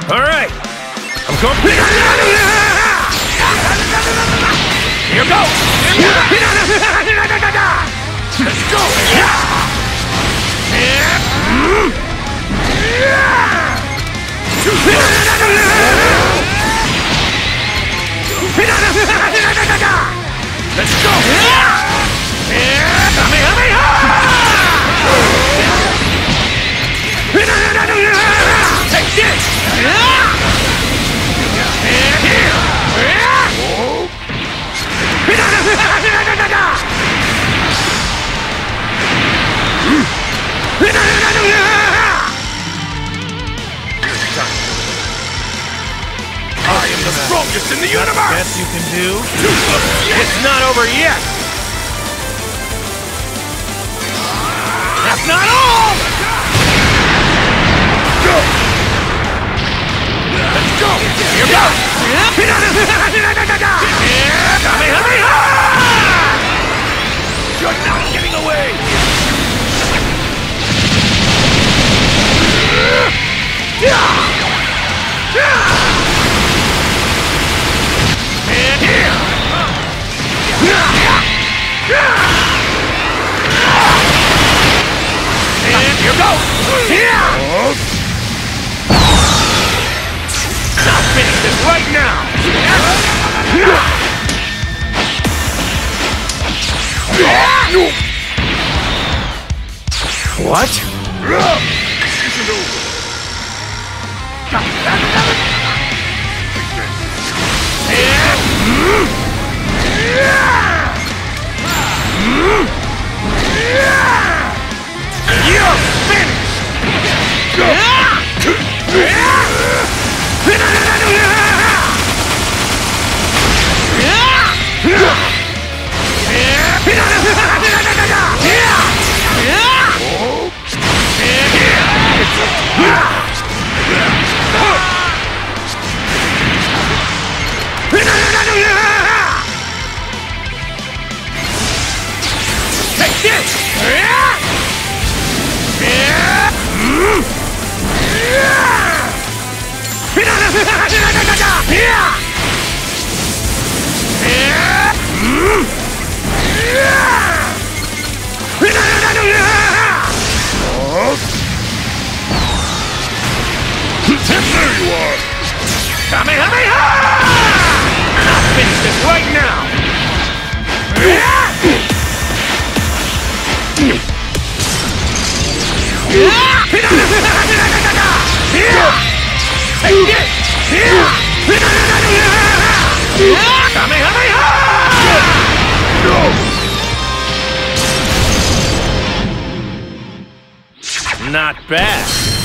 Alright! I'm going. Here goes! Let's go! Let's go! Take this! I am the strongest in the universe! Best you can do? It's not over yet! That's not all! Go! Let's go! Here goes! You're not getting away! And here! And here goes! I'll finish this right now! What? You're finished! Take this! There you are! Kamehameha! I'll finish this right now! Take this! Kamehameha! Not bad.